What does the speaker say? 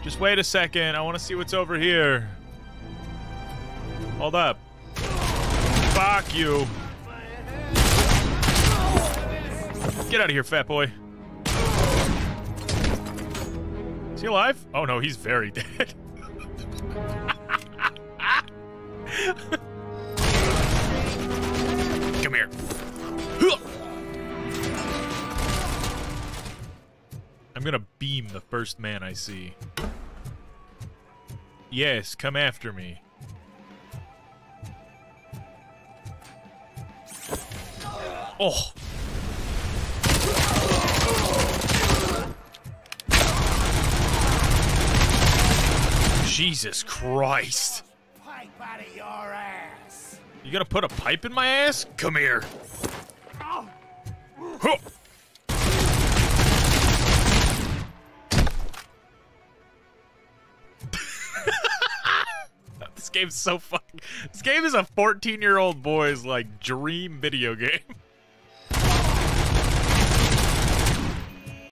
Just wait a second. I want to see what's over here. Hold up. Fuck you. Get out of here, fat boy. Is he alive? Oh no, he's very dead. Come here. I'm gonna beam the first man I see. Yes, come after me. Oh! Jesus Christ! Pipe out of your ass! You gonna put a pipe in my ass? Come here. Oh. Huh. This game's so fucking... This game is a 14-year-old boy's, like, dream video game.